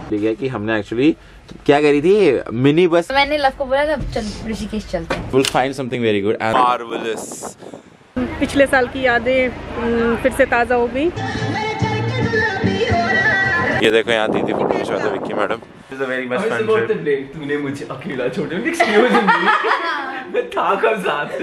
ठीक है कि हमने एक्चुअली क्या करी थी, मिनी बस। मैंने लव को बोला था चल ऋषिकेश चलते हैं। We'll find something very good and marvelous. पिछले साल की यादें फिर से ताज़ा हो गई। ये देखो यहाँ दीदी फोटो खिंचवाते Vicky madam. This is a very much fun trip. तूने मुझे अकेला छोड़ दिया। Excuse me. मैं था कब साथ?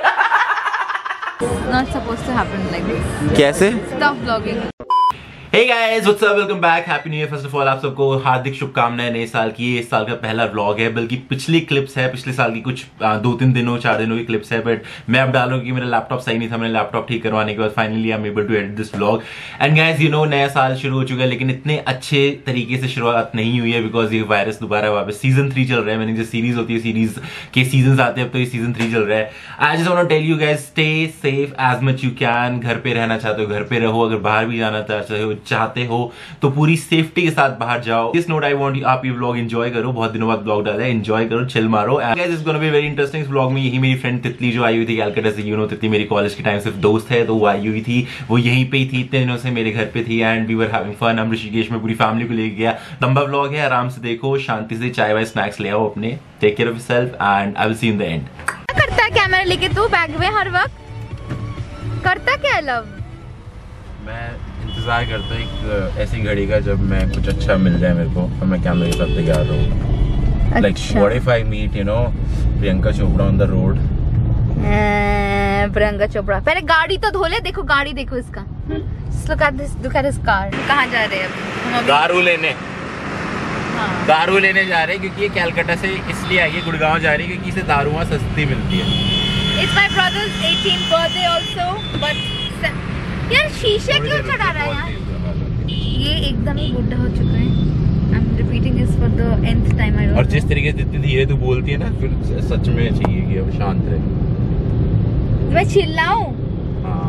Not supposed to happen like this. कैसे? Stop vlogging. Hey guys, what's up? Welcome back. Happy New Year. First of all, आप सबको हार्दिक शुभकामनाएं नए साल की। इस साल का पहला व्लॉग है, बल्कि पिछली क्लिप्स है, पिछले साल की कुछ 2-3 दिनों 4 दिनों की क्लिप्स है, बट मैं अब डालूंगा कि मेरा लैपटॉप सही नहीं था। मैंने लैपटॉप ठीक करवाने के बाद finally I am able to edit this vlog. And guys you know नया साल शुरू हो चुका है, लेकिन इतने अच्छे तरीके से शुरुआत नहीं हुई है बिकॉज ये वायरस दोबारा वापस सीजन 3 चल रहा है। मैंने जो सीरीज होती है, सीरीज के सीजन आते हैं, अब तो ये सीजन 3 चल रहा है। I just want to tell you guys, stay safe as much you can. घर पे रहना चाहते हो घर पे रहो, अगर बाहर भी जाना चाहते हो तो पूरी सेफ्टी के साथ बाहर जाओ। दिस नोट आई वांट आप ये व्लॉग एंजॉय करो, बहुत दिनों बाद व्लॉग डाला है, एंजॉय करो, चिल मारो। And guys it's gonna be very interesting. इस व्लॉग में यही मेरी फ्रेंड तितली जो आई हुई थी कैलकाटा से, यू नो तितली मेरी कॉलेज के टाइम सिर्फ दोस्त है, तो वो आई हुई थी, वो यहीं पे ही थी, इतने दिनों से मेरे घर पे थी and we were having fun. हम ऋषिकेश में पूरी फैमिली को लेके गया। लंबा व्लॉग है, आराम से देखो, शांति से चाय वाय स्नैक्स ले आओ अपने। Take care of yourself and I will see you in the end. क्या करता है कैमरा लेके तू बैग में हर वक्त? करता क्या लव? मैं इंतजार करता हूँ एक ऐसी घड़ी का जब मैं कुछ अच्छा मिल जाए मेरे को और मैं कैमरे के साथ तैयार रहूँ। Like what if I meet you know Priyanka Chopra on the road. Priyanka Chopra पहले गाड़ी तो धो ले। देखो गाड़ी देखो इसका। Look at this car। कहाँ जा रहे हैं अब? दारू लेने। दारू लेने जा रहे हैं क्योंकि ये कैलकाटा से इसलिए आई है, गुड़गांव जा रही है क्योंकि इसे दारू वहाँ सस्ती मिलती है। It's my brother's 18th birthday also, but यार शीशे क्यों चढ़ा रहा है यार? ये एकदम ही बुढ़ा हो चुका है। I'm repeating this for the nth time. I don't know. और जिस तरीके से जितनी धीरे तू बोलती है ना, फिर सच में चाहिए कि अब शांत रहे। मैं चिल्लाऊं? हाँ।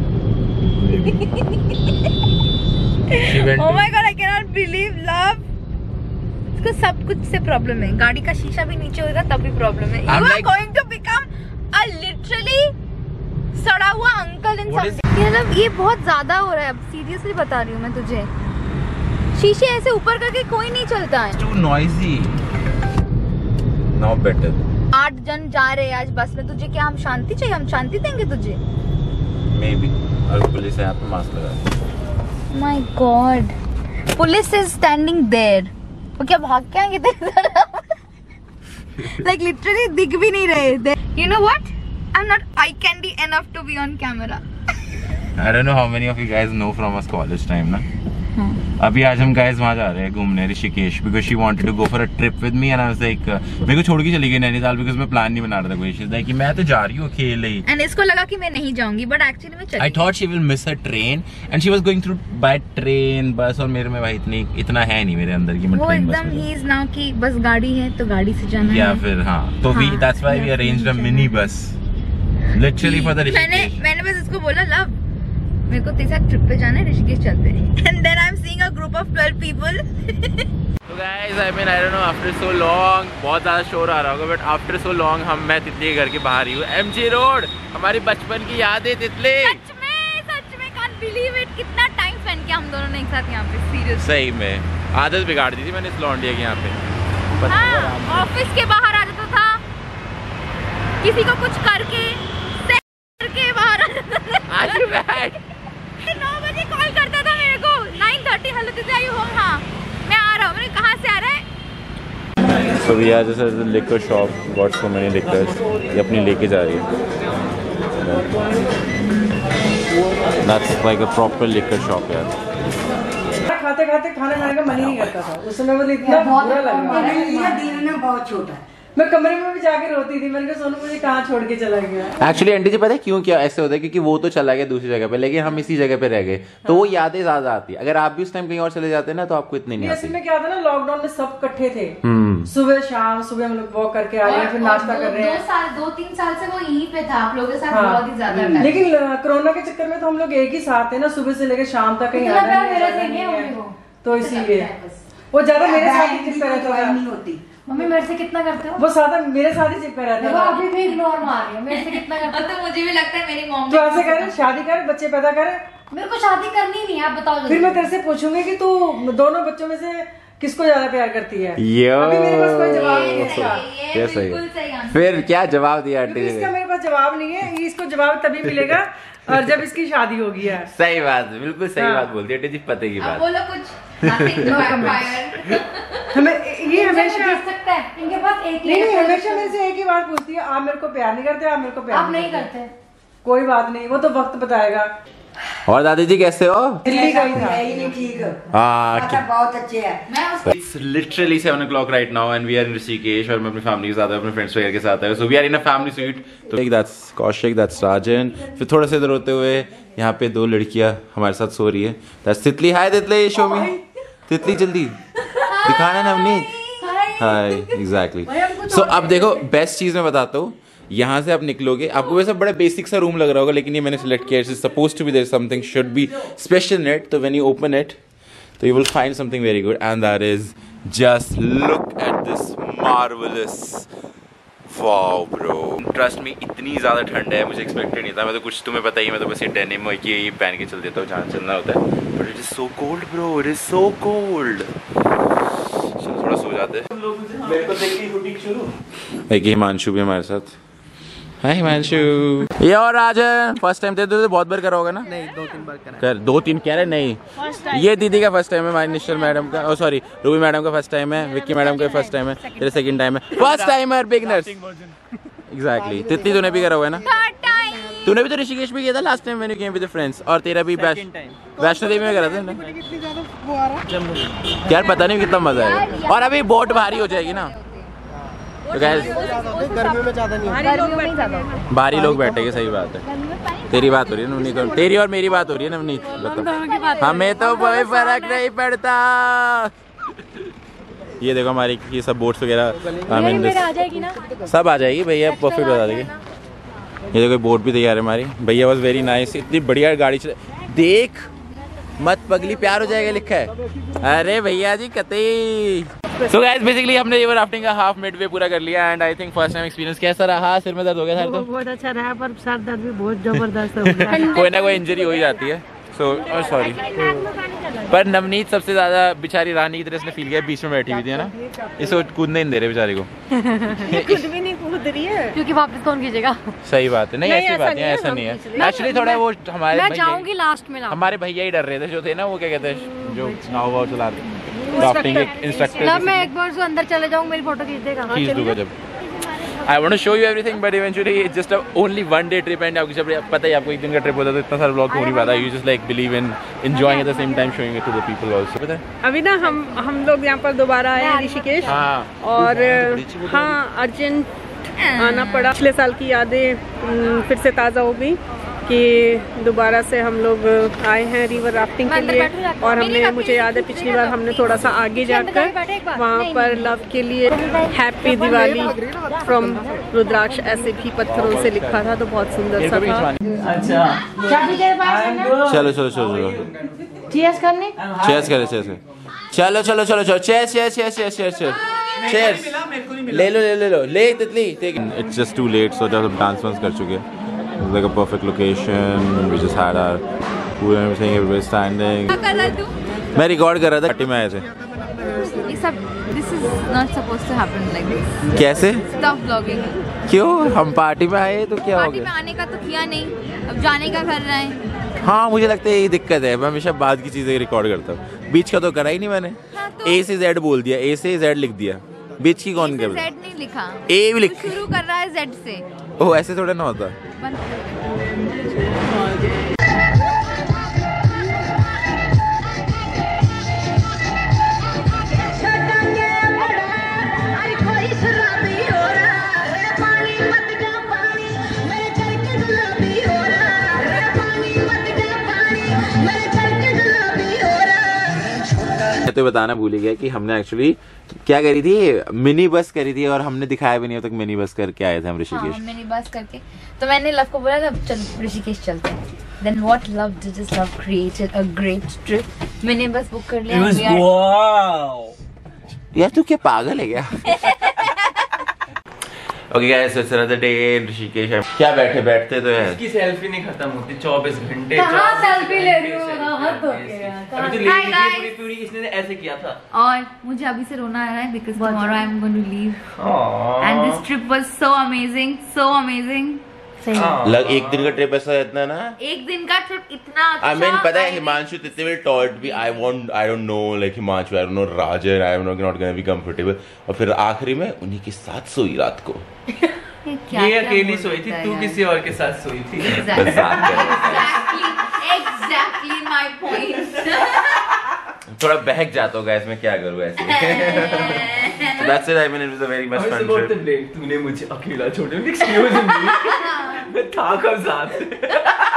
Oh my God, I cannot believe love. इसको सब कुछ से प्रॉब्लम है। गाड़ी का शीशा भी नीचे होगा तब भी प्रॉब्लम है। You are going to become a literally सड़ा हुआ अंकल इन सब। मतलब ये बहुत ज्यादा हो रहा है अब, सीरियसली बता रही हूँ मैं तुझे। शीशे ऐसे ऊपर करके कोई नहीं चलता है। Too noisy. Now better. 8 जन जा रहे हैं आज बस में, तुझे क्या हम शांति चाहिए? हम शांति देंगे तुझे? Maybe. और पुलिस है यहाँ पे, मास्क लगा। My God. Police is standing there. वो क्या भाग के आएंगे तेरे तरफ? Like literally दिख भी नहीं रहे। You know what? I'm not eye candy enough to be on camera. I don't know how many of you guys know from us college time ना। अभी आज हम गाइस वहाँ जा रहे हैं घूमने Rishikesh, because she wanted to go for a trip with me and I was like मेरे को छोड़ के चली गई नैनीताल, बिकॉज मैं प्लान नहीं बना रहा था कोई। शी इज लाइक कि मैं तो जा रही हूँ अकेले ही। एंड इसको लगा कि मैं नहीं जाऊंगी, बट एक्चुअली मैं चली। I thought she will miss her train and she was going through by train बस, और मेरे में भाई इतना है नहीं मेरे अंदर की मैं वो ट्रेन बस एकदम ही इज नाउ कि बस गाड़ी है तो गाड़ी से जाना है, या फिर हाँ तो we that's why we arranged a mini bus literally for the Rishikesh. मैंने बस इसको बोला लव मेरे को तेरे साथ ट्रिप पे जाना है, ऋषिकेश चलते हैं। And then I am seeing a group of 12 people. तो guys I mean I don't know after so long, बहुत ज्यादा शोर आ रहा होगा बट आफ्टर सो लॉन्ग मैं तितली के घर के बाहर ही हूँ। एमजी रोड, हमारी बचपन की यादें तितली। सच में कांट बिलीव इट, कितना टाइम स्पेंड किया हम दोनों ने एक साथ यहाँ पे। सीरियसली सही में आदत बिगाड़ दी थी मैंने इस लौंडिया की यहाँ पे। ऑफिस के बाहर आ जाता था, किसी को कुछ करके बाहर आ जाता था। 9 बजे कॉल करता था मेरे को, 9:30 हेलो दीदी आई होम? हाँ मैं आ रहा हूँ। मैंने कहाँ से आ रहा है? So we are just at the liquor shop, got so many liquors. ये अपनी लेके जा रही है। That's like a proper liquor shop यार। खाते खाते खाना खाने का मन ही नहीं करता था उस समय, मुझे इतना बुरा लगा। दिन में बहुत छोटा है। मैं कमरे में भी जाके रोती थी, मैंने कहा सोनू मुझे कहाँ छोड़ के चला गया। एक्चुअली आंटी जी पता है क्यों क्या ऐसे होता है, क्योंकि वो तो चला गया दूसरी जगह पे, लेकिन हम इसी जगह पे रह गए तो वो यादें ज्यादा आती है। अगर आप भी उस टाइम कहीं और चले जाते हैं ना तो आपको इतनी नहीं आती। में क्या था ना, लॉकडाउन में सब इकट्ठे थे, सुबह शाम, सुबह हम लोग वॉक करके आ रहे हैं, फिर नाश्ता कर रहे हैं। 2-3 साल से वो यहीं पे था आप लोगों के साथ बहुत ही ज्यादा। लेकिन कोरोना के चक्कर में तो हम लोग एक ही साथ थे ना, सुबह से लेकर शाम तक कहीं आना नहीं, तो इसीलिए वो ज्यादा मेरे साथ ही चिपका रहता था। मम्मी मेरे से कितना करते हो? वो ज्यादा मेरे साथ ही चिपका रहता था। अभी भी इग्नोर मार रही हो, मेरे से कितना करते हो? तो मुझे भी लगता है मेरी मॉम तो ऐसे करे, शादी कर, बच्चे पैदा कर। मेरे को शादी करनी नहीं है, आप बताओ। फिर मैं तेरे से पूछूंगी कि तू दोनों बच्चों में से किसको ज्यादा प्यार करती है? यो अभी मेरे पास कोई जवाब नहीं है इसका। ये सही। फिर क्या जवाब दिया आंटी क्योंकि इसका ने? मेरे पास जवाब नहीं है, इसको जवाब तभी मिलेगा और जब इसकी शादी होगी है। सही बात, बिल्कुल सही हाँ। बात बोलती है आंटी जी, पते की बात। बोलो कुछ। Nothing to empire। हमें ये हमेशा देख सकता है इनके पास एक ही नहीं, है। हमेशा मेरे से एक ही बात पूछती है, आप मेरे को प्यार नहीं करते, आप मेरे को प्यार आप नहीं करते। कोई बात नहीं, वो तो वक्त बताएगा। और दादी जी कैसे हो? दिल्ली गई था। बहुत अच्छे है। It's literally 7 o'clock right now and we are in Rishikesh और मैं अपनी फैमिली के साथ अपने फ्रेंड्स वगैरह के साथ है। So we are in a family suite। तो that's कौशिक, that's राजन। फिर थोड़ा सा इधर होते हुए यहाँ पे 2 लड़कियाँ हमारे साथ सो रही है। That's तितली। हाय तितली, शो मी। तितली जल्दी दिखाना नवनीत। हाय, एग्जैक्टली। सो अब देखो बेस्ट चीज मैं बताता हूँ, यहाँ से आप निकलोगे, आपको वैसे बड़ा बेसिक सा रूम लग रहा होगा, लेकिन ये मैंने सिलेक्ट किया, it's supposed to be there something should be special in it. तो व्हेन यू ओपन इट तो you will find something very good and that is just look at this marvellous. Wow bro, trust me इतनी ज़्यादा ठंड है, मुझे expected नहीं था। मैं तो कुछ तुम्हें पता ही, मैं तो बस ये डेनिम की ये पहन के चल देता हूँ जहाँ चलना होता है। But it is so cold bro, it is so cold. चलो थोड़ा सो जाते हैं। मेरे को देख के फुटिंग शुरू। एक हिमांशु भी हमारे साथ। हाय हिमांशु। ये और राजन फर्स्ट टाइम थे तो बहुत बार करा होगा ना? नहीं, 2-3 बार करा। कर 2-3 कह रहे नहीं। ये दीदी का फर्स्ट टाइम है, हमारी निश्चल मैडम का, सॉरी रूबी मैडम का फर्स्ट टाइम है, विक्की मैडम का फर्स्ट टाइम है, तेरा सेकंड टाइम है। First timer beginners. Exactly. Titli तूने भी करा हुआ है ना? तूने भी तो ऋषिकेश भी किया था last time when you came with friends, और तेरा भी वैष्णो देवी में करा था ना? यार पता नहीं कितना मजा आएगा। और अभी बोट भारी हो जाएगी ना, तो गर्मियों में ज्यादा नहीं। भारी लोग बैठेंगे। सही बात है, तेरी बात हो रही है नवनीत, तेरी और मेरी बात हो रही है नवनीत। बता, हमें तो कोई फर्क नहीं पड़ता। ये देखो हमारी ये सब बोट्स वगैरह आ जाएगी ना? सब आ जाएगी भैया, परफेक्ट बता देंगे। ये देखो बोट भी तैयार है हमारी। भैया वाज वेरी नाइस, इतनी बढ़िया गाड़ी चला। देख मत पगली प्यार हो जाएगा लिखा है। अरे भैया जी कतई। सो गाइस बेसिकली हमने रिवर राफ्टिंग का हाफ मिडवे पूरा कर लिया and I think first time experience कैसा रहा? सिर में दर्द हो गया था? तो बहुत अच्छा रहा, पर सर दर्द भी बहुत जबरदस्त हो गया। कोई ना कोई इंजरी हो ही जाती है। So sorry. पर नवनीत सबसे ज्यादा बेचारी रानी की तरह इसने फील किया, बीच में बैठी हुई थी है ना, इसको कूदने नहीं दे रहे बेचारी को। खुद भी नहीं कूद रही है क्योंकि वापस कौन खींचेगा? सही बात है। नहीं ऐसी बात है, ऐसा नहीं है एक्चुअली। थोड़ा वो हमारे मैं जाऊंगी लास्ट में। हमारे भैया ही डर रहे थे जो थे ना, वो क्या कहते हैं जो नाव वाव चला रहे राफ्टिंग इंस्ट्रक्टर। मैं एक बार अंदर चले जाऊँ, मेरी फोटो खींच देगा। खींच दूंगा जब। I want to show you everything, but eventually it's just a only one day trip and आपको जब पता ही आपको एक दिन का ट्रिप होता है तो इतना सारा व्लॉग हो नहीं पाता। You just like believe in enjoying at the same time showing it to the people also। पता है? अभी ना हम लोग यहाँ पर दोबारा आए हैं ऋषिकेश। हाँ। और हाँ अर्जेंट आना पड़ा। पिछले साल की यादें फिर से ताज़ा हो गई कि दोबारा से हम लोग आए हैं रिवर राफ्टिंग के लिए। और हमने, मुझे याद है पिछली बार हमने थोड़ा सा आगे जाकर वहाँ पर लव के लिए हैप्पी दिवाली फ्रॉम रुद्राक्ष ऐसे भी पत्थरों से लिखा था, तो बहुत सुंदर सा था। चलो चलो चलो चलो चीयर्स करने? चेयर्स करे चेयर्स करे। चलो चलो चलो चलो cheers cheers cheers cheers cheers cheers. ले लो ले लो ले ले Titli. It's just too late, so जब हम डांस वांस कर चुके हैं। It's like a perfect location. We just had our food and everything. Everybody standing. मैं रिकॉर्ड कर रहा था, पार्टी में आए थे। This is not supposed to happen like this. कैसे? Stop vlogging. क्यों? हम पार्टी में आए तो क्या हो पार्टी में गया? आने का तो किया नहीं, अब जाने का कर रहे हैं। हाँ मुझे लगता है यही दिक्कत है, मैं हमेशा बाद की चीजें रिकॉर्ड करता हूँ। बीच का तो करा ही नहीं मैंने। हाँ, तो A से Z बोल दिया, A से Z लिख दिया, बीच की कौन कर? Z नहीं लिखा, A भी लिख। शुरू कर रहा है Z से। ओह ऐसे थोड़ा ना होता। तो बताना भूल ही गया कि हमने एक्चुअली क्या करी थी, मिनी बस करी थी और हमने दिखाया भी नहीं अब तक। मिनी बस करके आए थे हम ऋषिकेश। हाँ, मिनी बस करके तो मैंने लव को बोला था चल ऋषिकेश चलते हैं। Then what love did this love created a great trip। Mini bus book कर लिया। यार तू क्या पागल है क्या? Okay guys, it's another day in Rishikesh. क्या बैठते तो है। इसकी सेल्फी नहीं खत्म होती 24 घंटे। कहाँ सेल्फी ले रही हो? हाथ धो के अभी तो ले ली थी पूरी, इसने ऐसे किया था। और मुझे अभी से रोना आ रहा है because tomorrow I am going to leave and this trip was so amazing, so amazing. एक दिन का ट्रिप ऐसा इतना ना, एक दिन का ट्रिप इतना अच्छा। I mean, पता है हिमांशु तितली will taught me I don't know like Himanshu I don't know Rajan I am not gonna be comfortable। और फिर आखिरी में उन्हीं के साथ सोई रात को। ये अकेली सोई थी, तू किसी और के साथ सोई थी। Exactly my point। थोड़ा बहक जाता होगा इसमें, क्या करूँ ऐसे। That's it, I mean it was a very much fun trip। तूने मुझे अकेला छोड़ दिया। Excuse me, मैं था कब साथ।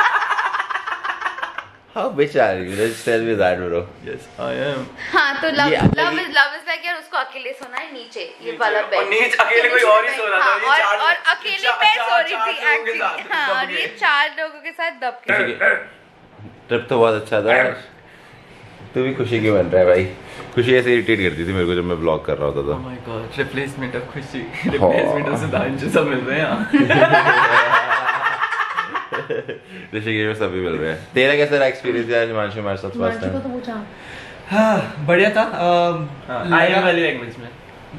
How bitch are you? Just tell me that, bro। Yes, I am। हाँ तो love is like यार उसको अकेले सोना है नीचे ये वाला बेड। और नीचे अकेले कोई और ही सो रहा था। हाँ, और अकेले मैं सो रही थी एक्चुअली। हाँ, और ये 4 लोगों के साथ दब के। ट्रिप तो बहुत अच्छा था। तू भी खुशी क्यों बन रहा है भाई? खुशी ऐसे इरिटेट करती थी मेरे को जब मैं ब्लॉग कर रहा होता था। Oh my God, replacement of Khushi, replacement of Sudhanshu सब मिल रहे हैं यहाँ। ऋषिकेश में सभी मिल रहे हैं। तेरा कैसा रहा एक्सपीरियंस यार हिमांशु हमारे साथ फर्स्ट टाइम? हाँ बढ़िया था। आयरन वाली लैंग्वेज में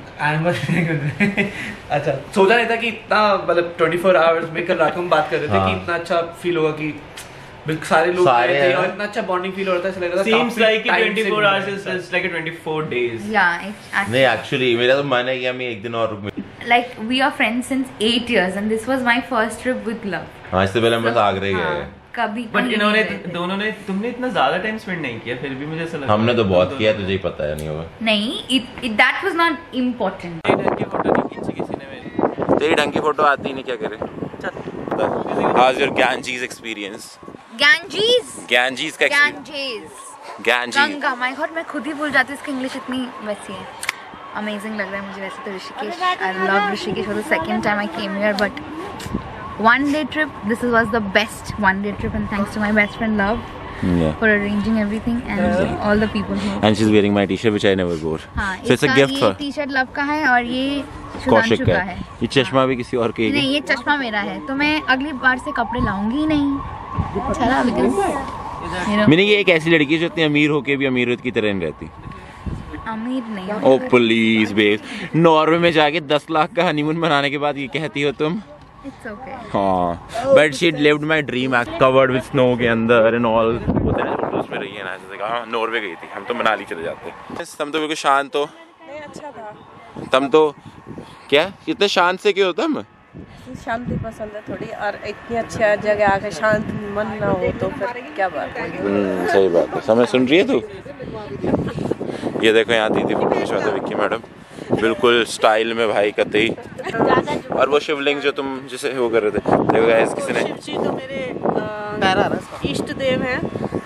अच्छा, सोचा नहीं था कि इतना मतलब 24 आवर्स में, कल रात को हम बात कर रहे थे कि इतना अच्छा फील होगा कि सारे लोग सारे थे और इतना अच्छा बॉन्डिंग फील हो रहा था। ऐसा लग रहा था Seems like काफी time 24 से hours is like a 24 days। नहीं एक्चुअली मेरा तो मन है कि हम एक दिन और रुक। Like we are friends since 8 years and this was my first trip with love। हाँ, इससे पहले हम बस आगरा ही गए। कभी बट इन्होंने दोनों ने, तुमने इतना ज्यादा टाइम स्पेंड नहीं किया, फिर भी मुझे ऐसा लगा हमने तो बहुत किया, तुझे ही पता है नहीं होगा। नहीं, that was not important। ढंग की फोटो नहीं खींची किसी ने मेरी। तेरी ढंग की फोटो आती ही नहीं, क्या करे। How's your Ganges experience? Ganges का गंगा, माय गॉड मैं खुद ही भूल जाती हूँ इसकी इंग्लिश इतनी वैसी है। अमेजिंग लग रहा है मुझे वैसे तो Rishikesh. I love Rishikesh. For the second time I came here but one day trip, this was the best one day trip and thanks to my best friend Love for arranging everything and all the people who and she's wearing my t-shirt which I never wore। So it's a gift for t-shirt Love का है और ये कौशिक का है। ये चश्मा भी किसी और के ही नहीं, ये चश्मा मेरा है तो मैं अगली बार से कपड़े लाऊंगी ही नहीं। चला मैंने ये एक ऐसी लड़की जो इतनी अमीर होके भी अमीर की तरह नहीं रहती। अमीर नहीं। ओ प्लीज बेब, नॉर्वे में जाके 10 लाख का हनीमून मनाने के बाद ये कहती हो तुम। It's okay। हाँ, but she lived my dream, covered with snow के अंदर and all। होता है फोटोज में रही है ना, जैसे कहा नॉर्वे गई थी, हम तो मनाली चले जाते। तुम तो बिल्कुल शांत हो। अच्छा था। तुम तो क्या इतने शांत से क्यों हो तुम? शांति पसंद है थोड़ी, और इतनी अच्छी जगह आके शांत मन ना हो तो फिर क्या बात है। सही बात है। समझ सुन रही है तू? ये देखो यहाँ दीदी फोटो खिंचवाते विक्की मैडम, बिल्कुल स्टाइल में भाई कतई। और वो शिवलिंग जो तुम जिसे वो कर रहे थे, देखो गाइस किसी ने। शिव जी तो मेरे इष्ट देव हैं।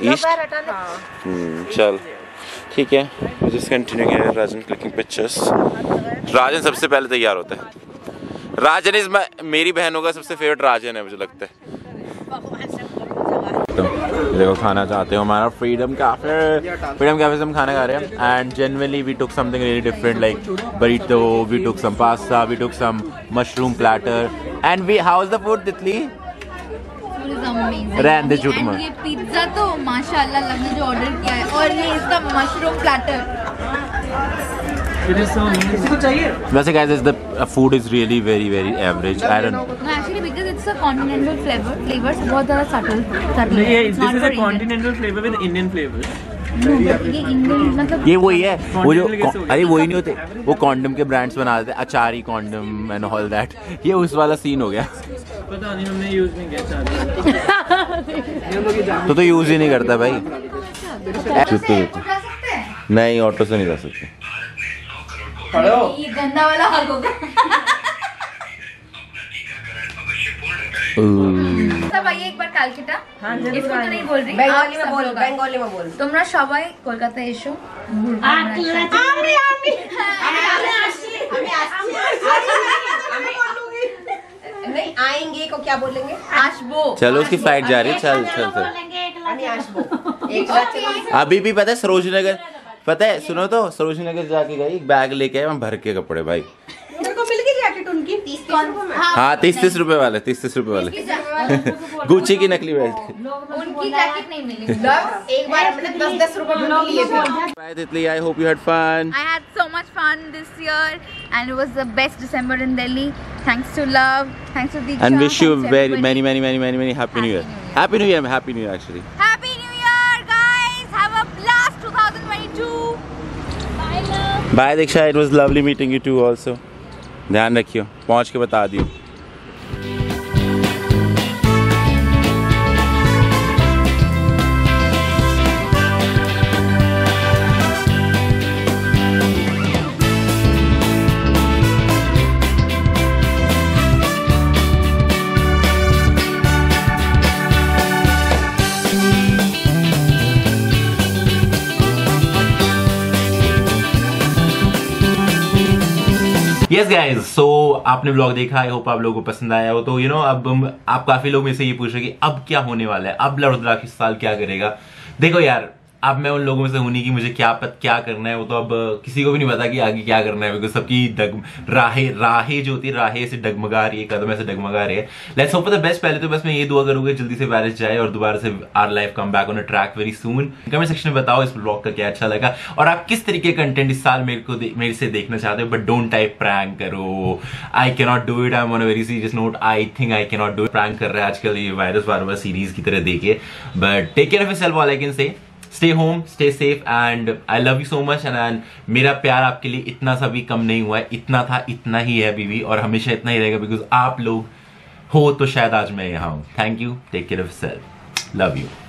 चल ठीक है, just continue here. Rajan clicking pictures. Rajan सबसे पहले तैयार होता है। राजन इज मेरी बहनों का सबसे फेवरेट राजन है मुझे लगता है। देखो खाना चाहते हो हमारा फ्रीडम कैफे से हम खाना खा रहे हैं and generally we took something really different like burrito, we took some pasta, we took some mushroom platter and we how is the food Titli? रहने दे झूठ मत। ये पिज्जा तो माशाल्लाह लव ने जो ऑर्डर किया है और ये इसका मशरूम प्लैटर। किसी को चाहिए? वैसे guys the food is really very average। I don't know। No, actually because it's a continental flavors बहुत ज़्यादा subtle नहीं, है। this is a continental flavor with Indian flavors। ये इंडियन मतलब ये वही है वो जो अरे वही नहीं होते वो कॉन्डम के ब्रांड्स बना देते, अचारी कॉन्डम एंड ऑल दैट। ये उस वाला सीन हो गया। पता नहीं हमने यूज नहीं किया। तो यूज ही नहीं करता भाई। नहीं ऑटो से नहीं जा सकते। ये गंदा वाला हक होगा। सब आइए एक बार कालकाटा। इसको तो नहीं बोल रही, बेंगोली में बोल। তোমরা সবাই কলকাতা এসো। नहीं आएंगे को क्या बोलेंगे? आशबो। चलो उसकी फ्लाइट जा रही है। चल अभी भी पता है सरोजनी नगर, पता है सुनो तो सरोजनी नगर जाके गई, एक बैग लेके आए वहाँ भर के कपड़े भाई। मेरे को मिल गई जैकेट उनकी। हाँ 30 रुपए वाले 30 रुपए वाले गुच्ची की नकली बेल्ट। उनकी जैकेट नहीं मिली। एक बार हमने 10-10 रुपए में लिए थे। Bye Titli, I hope you had fun. I had so much fun this year and it was the best December in Delhi. Thanks to love, thanks to Deeksha. And wish you thanks very everybody. many happy new year. Happy new year, happy new year actually. Happy New Year, guys! Have a blast 2022. Bye, love. Bye Diksha, it was lovely meeting you too also. ध्यान रखियो, पहुंच के बता दियो। Yes guys, सो आपने blog देखा, I hope आप लोगों को पसंद आया हो। तो यू नो अब आप काफी लोग मेरे से ये पूछ रहे कि अब क्या होने वाला है, अब लड़दराख इस साल क्या करेगा। देखो यार, अब मैं उन लोगों में से हूं नहीं कि मुझे क्या करना है, वो तो अब किसी को भी नहीं पता कि आगे क्या करना है, बिकॉज सबकी राहें जो होती है, राहें ऐसे डगमगा रही है, कदम ऐसे डगमगा रही है। Let's hope for the best. पहले तो बस मैं ये दुआ करूंगा जल्दी से वायरस जाए और दोबारा से our life come back on a track very soon. Comment section में बताओ इस ब्लॉग का क्या अच्छा लगा और आप किस तरीके का कंटेंट इस साल मेरे से देखना चाहते हो। बट डोंट टाइप प्रैंक करो, I can not do it, I am on a very serious note, I think I can not do it. Prank कर रहा है आजकल ये वायरस बार सीरीज की तरह देखिए। But take care of yourself, all I can say. Stay home, stay safe and I love you so much. And मेरा प्यार आपके लिए इतना सा भी कम नहीं हुआ है, इतना था इतना ही है अभी भी और हमेशा इतना ही रहेगा, बिकॉज आप लोग हो तो शायद आज मैं यहाँ हूँ। Thank you, take care of yourself, love you.